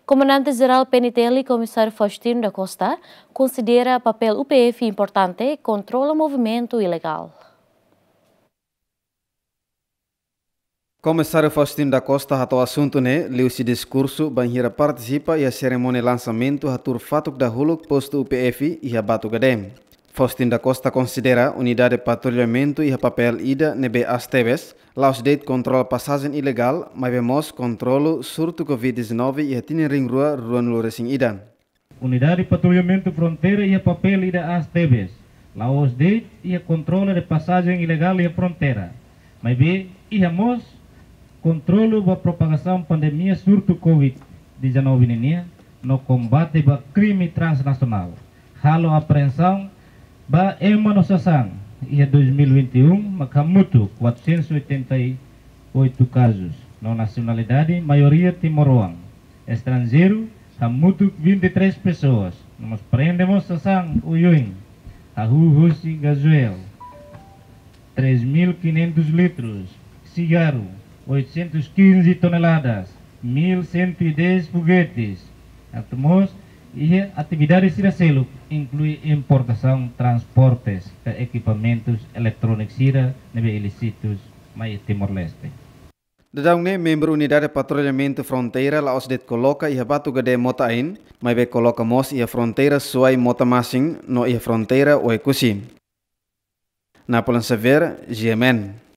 Comandante-Geral PNTL, Comissário Faustino da Costa, considera papel UPF importante controla movimento ilegal. Comissário Faustino da Costa hato assunto leu esse discurso banhira participa e a cerimônia lançamento hatur fatuk da huluk posto UPF e a Batu Gadem. Faustino da Costa considera unidade de patrulhamento e a papel ida nebe ASTEBES, laos date controle passagem ilegal, mas vemos controlo surto Covid-19 e a tinering rua no resing ida. Unidade de patrulhamento fronteira e a papel ida ASTEBES, laos date e a controle de passagem ilegal e a fronteira. Mas bem, e a controlo da propagação pandemia surto Covid-19 no combate ao crime transnacional. Halo apreensão ba emanusação e 2021 makamutu 488 casos na nacionalidade maioria timoroang. Estrangeiro hamutu 23 pessoas. Nós prendemos sasang uyuing ahuhusi gazuel 3.500 litros cigarro 815 toneladas, 1.110 foguetes. Atmos e atividades siracelo inclui importação, transportes de equipamentos eletrônicos nebe ilícitos mais Timor-Leste. Dadang membro unidade de patrulhamento fronteira laos det coloca e a Batu Gadem motain, mas be coloca mos e a fronteira suai mota masing no e a fronteira o ekusi. Na Polan Sever, GMN.